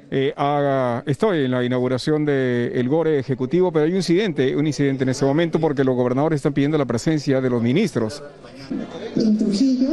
Estoy en la inauguración del GORE ejecutivo, pero hay un incidente en ese momento porque los gobernadores están pidiendo la presencia de los ministros. En Trujillo,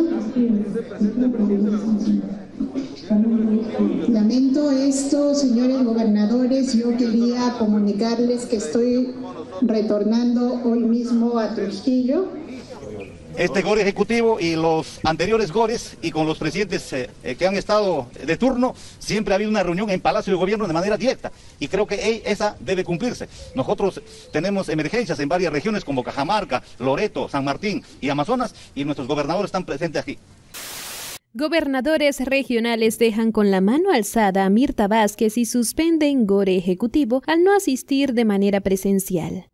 lamento esto, señores gobernadores, yo quería comunicarles que estoy retornando hoy mismo a Trujillo. Este GORE ejecutivo y los anteriores GORES y con los presidentes que han estado de turno, siempre ha habido una reunión en Palacio de Gobierno de manera directa y creo que esa debe cumplirse. Nosotros tenemos emergencias en varias regiones como Cajamarca, Loreto, San Martín y Amazonas y nuestros gobernadores están presentes aquí. Gobernadores regionales dejan con la mano alzada a Mirta Vázquez y suspenden GORE ejecutivo al no asistir de manera presencial.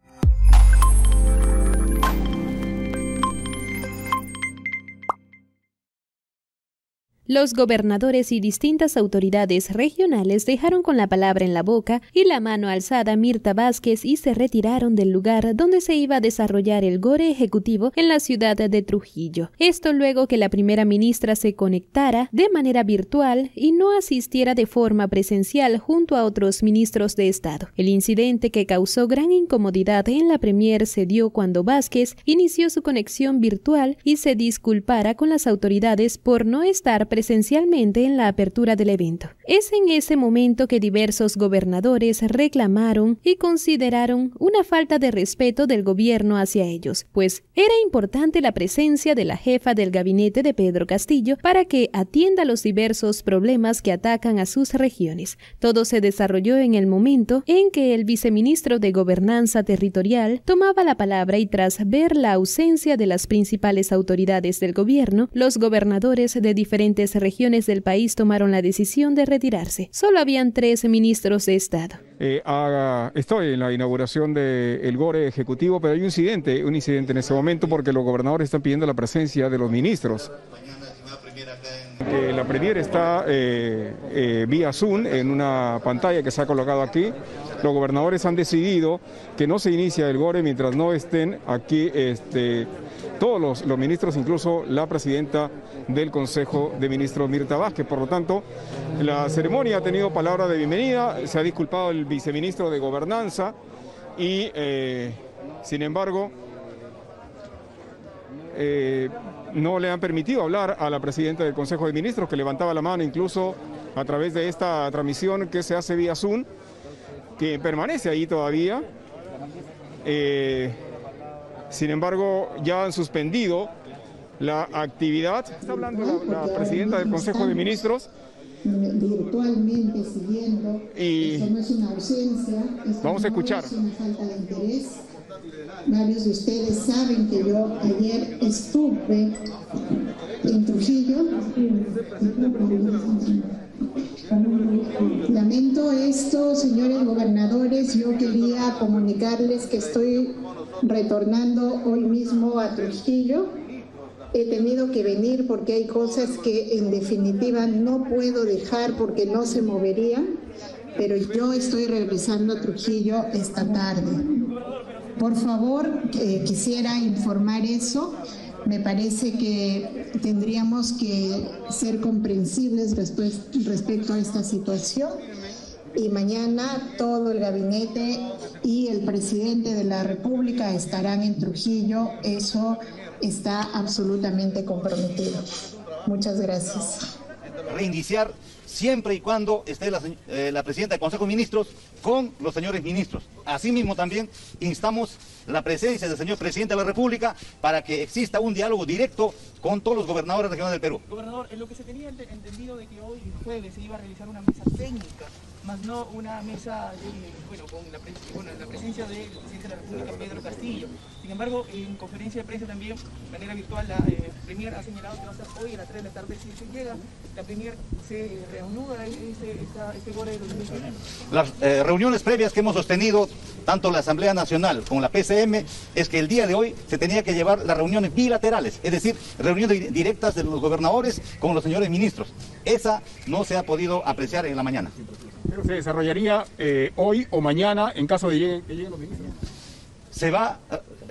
Los gobernadores y distintas autoridades regionales dejaron con la palabra en la boca y la mano alzada a Mirta Vázquez y se retiraron del lugar donde se iba a desarrollar el GORE ejecutivo en la ciudad de Trujillo. Esto luego que la primera ministra se conectara de manera virtual y no asistiera de forma presencial junto a otros ministros de Estado. El incidente que causó gran incomodidad en la Premier se dio cuando Vázquez inició su conexión virtual y se disculpara con las autoridades por no estar presencialmente en la apertura del evento. Es en ese momento que diversos gobernadores reclamaron y consideraron una falta de respeto del gobierno hacia ellos, pues era importante la presencia de la jefa del gabinete de Pedro Castillo para que atienda los diversos problemas que atacan a sus regiones. Todo se desarrolló en el momento en que el viceministro de Gobernanza Territorial tomaba la palabra y tras ver la ausencia de las principales autoridades del gobierno, los gobernadores de diferentes regiones del país tomaron la decisión de retirarse. Solo habían 3 ministros de Estado. Estoy en la inauguración del GORE ejecutivo, pero hay un incidente en ese momento porque los gobernadores están pidiendo la presencia de los ministros. La Premier está vía Zoom en una pantalla que se ha colocado aquí. Los gobernadores han decidido que no se inicia el GORE mientras no estén aquí todos los ministros, incluso la presidenta del Consejo de Ministros, Mirta Vázquez. Por lo tanto, la ceremonia ha tenido palabra de bienvenida, se ha disculpado el viceministro de Gobernanza y, sin embargo, no le han permitido hablar a la presidenta del Consejo de Ministros, que levantaba la mano incluso a través de esta transmisión que se hace vía Zoom, que permanece ahí todavía. Sin embargo, ya han suspendido la actividad. Está hablando la presidenta del Consejo de Ministros. Virtualmente siguiendo, y esto no es una ausencia, vamos a escuchar. Es una falta de interés. Varios de ustedes saben que yo ayer estuve en Trujillo. Lamento esto, señores gobernadores, yo quería comunicarles que estoy retornando hoy mismo a Trujillo. He tenido que venir porque hay cosas que en definitiva no puedo dejar porque no se moverían, pero yo estoy regresando a Trujillo esta tarde. Por favor, quisiera informar eso. Me parece que tendríamos que ser comprensibles respecto a esta situación. Y mañana todo el gabinete y el presidente de la República estarán en Trujillo. Eso está absolutamente comprometido. Muchas gracias. Reiniciar siempre y cuando esté la presidenta del Consejo de Ministros con los señores ministros. Asimismo también instamos la presencia del señor presidente de la República para que exista un diálogo directo con todos los gobernadores regionales del Perú. Gobernador, en lo que se tenía entendido de que hoy jueves se iba a realizar una mesa técnica, más no una mesa con la presencia del presidente de la República, Pedro Castillo. Sin embargo, en conferencia de prensa también, de manera virtual, la Premier ha señalado que va a ser hoy a las 3 de la tarde. Si se llega, la Premier se reanuda este GORE de los ministros. Las reuniones previas que hemos sostenido, tanto la Asamblea Nacional como la PCM, es que el día de hoy se tenía que llevar las reuniones bilaterales, es decir, reuniones directas de los gobernadores con los señores ministros. Esa no se ha podido apreciar en la mañana. Pero se desarrollaría hoy o mañana en caso de que lleguen los ministros. Se va,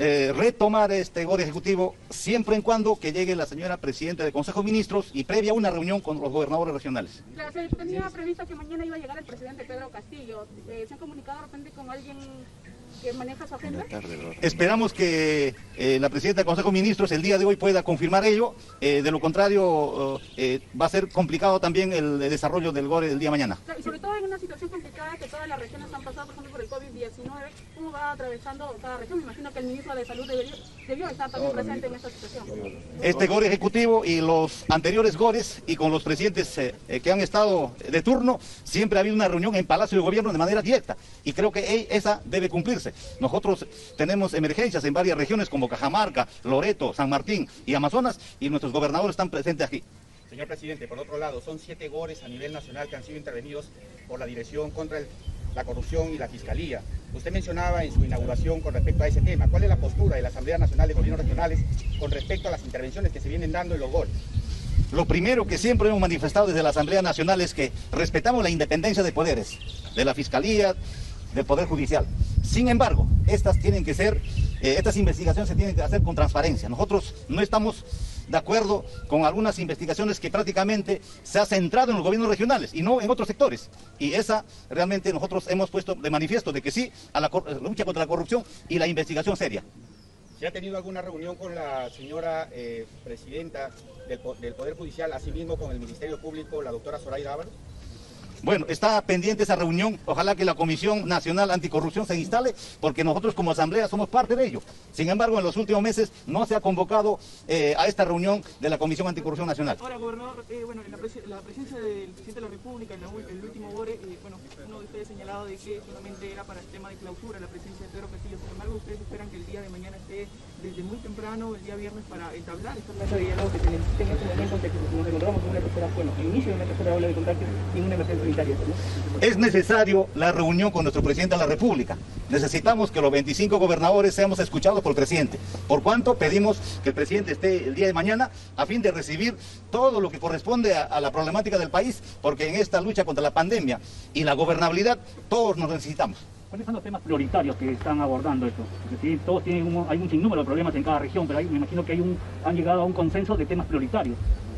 retomar este GORE ejecutivo siempre en cuando que llegue la señora presidenta del Consejo de Ministros y previa una reunión con los gobernadores regionales. Claro, se tenía previsto que mañana iba a llegar el presidente Pedro Castillo. ¿Se han comunicado de repente con alguien que maneja su agenda? Esperamos que la presidenta del Consejo de Ministros el día de hoy pueda confirmar ello. De lo contrario, va a ser complicado también el desarrollo del GORE el día de mañana. Y sobre todo en una situación complicada que todas las regiones han pasado, por ejemplo, por el COVID-19, ¿cómo va atravesando cada región? Me imagino que el ministro de Salud debió estar también presente en esta situación. Este GORE ejecutivo y los anteriores GORES y con los presidentes que han estado de turno, siempre ha habido una reunión en Palacio de Gobierno de manera directa y creo que esa debe cumplirse. Nosotros tenemos emergencias en varias regiones como Cajamarca, Loreto, San Martín y Amazonas y nuestros gobernadores están presentes aquí. Señor presidente, por otro lado, son 7 GORES a nivel nacional que han sido intervenidos por la Dirección contra la Corrupción y la Fiscalía. Usted mencionaba en su inauguración con respecto a ese tema. ¿Cuál es la postura de la Asamblea Nacional de Gobiernos Regionales con respecto a las intervenciones que se vienen dando en los GORES? Lo primero que siempre hemos manifestado desde la Asamblea Nacional es que respetamos la independencia de poderes, de la Fiscalía, del Poder Judicial. Sin embargo, estas investigaciones se tienen que hacer con transparencia. Nosotros no estamos de acuerdo con algunas investigaciones que prácticamente se ha centrado en los gobiernos regionales y no en otros sectores. Y esa realmente nosotros hemos puesto de manifiesto de que sí a la lucha contra la corrupción y la investigación seria. ¿Se ha tenido alguna reunión con la señora presidenta del Poder Judicial, asimismo con el Ministerio Público, la doctora Zoraida Ábalos? Bueno, está pendiente esa reunión, ojalá que la Comisión Nacional Anticorrupción se instale, porque nosotros como Asamblea somos parte de ello. Sin embargo, en los últimos meses no se ha convocado a esta reunión de la Comisión Anticorrupción Nacional. Ahora, gobernador, bueno, en la presencia del presidente de la República, en el último GORE, bueno, uno de ustedes señalado de que solamente era para el tema de clausura la presencia de Pedro Castillo. Sin embargo, ustedes esperan que el día de mañana esté desde muy temprano, el día viernes, para entablar esta mesa de diálogo que se necesita en este momento, de que nos encontramos en una tercera, bueno, el inicio de una tercera ola de contagio y una emergencia sanitaria, ¿no? Es necesario la reunión con nuestro presidente de la República. Necesitamos que los 25 gobernadores seamos escuchados por el presidente. Por cuanto pedimos que el presidente esté el día de mañana a fin de recibir todo lo que corresponde a la problemática del país, porque en esta lucha contra la pandemia y la gobernabilidad todos nos necesitamos. ¿Cuáles son los temas prioritarios que están abordando esto? Es decir, todos tienen hay un sinnúmero de problemas en cada región, pero me imagino que han llegado a un consenso de temas prioritarios.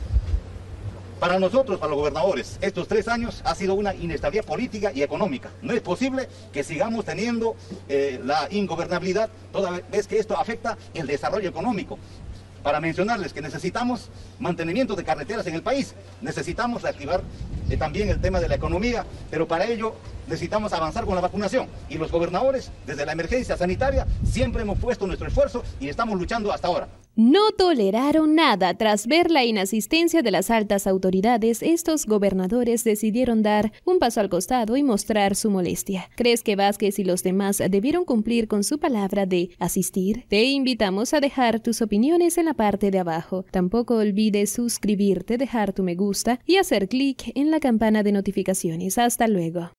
Para nosotros, para los gobernadores, estos 3 años ha sido una inestabilidad política y económica. No es posible que sigamos teniendo la ingobernabilidad toda vez que esto afecta el desarrollo económico. Para mencionarles que necesitamos mantenimiento de carreteras en el país, necesitamos reactivar también el tema de la economía, pero para ello necesitamos avanzar con la vacunación. Y los gobernadores, desde la emergencia sanitaria, siempre hemos puesto nuestro esfuerzo y estamos luchando hasta ahora. No toleraron nada. Tras ver la inasistencia de las altas autoridades, estos gobernadores decidieron dar un paso al costado y mostrar su molestia. ¿Crees que Vázquez y los demás debieron cumplir con su palabra de asistir? Te invitamos a dejar tus opiniones en la parte de abajo. Tampoco olvides suscribirte, dejar tu me gusta y hacer clic en la campana de notificaciones. Hasta luego.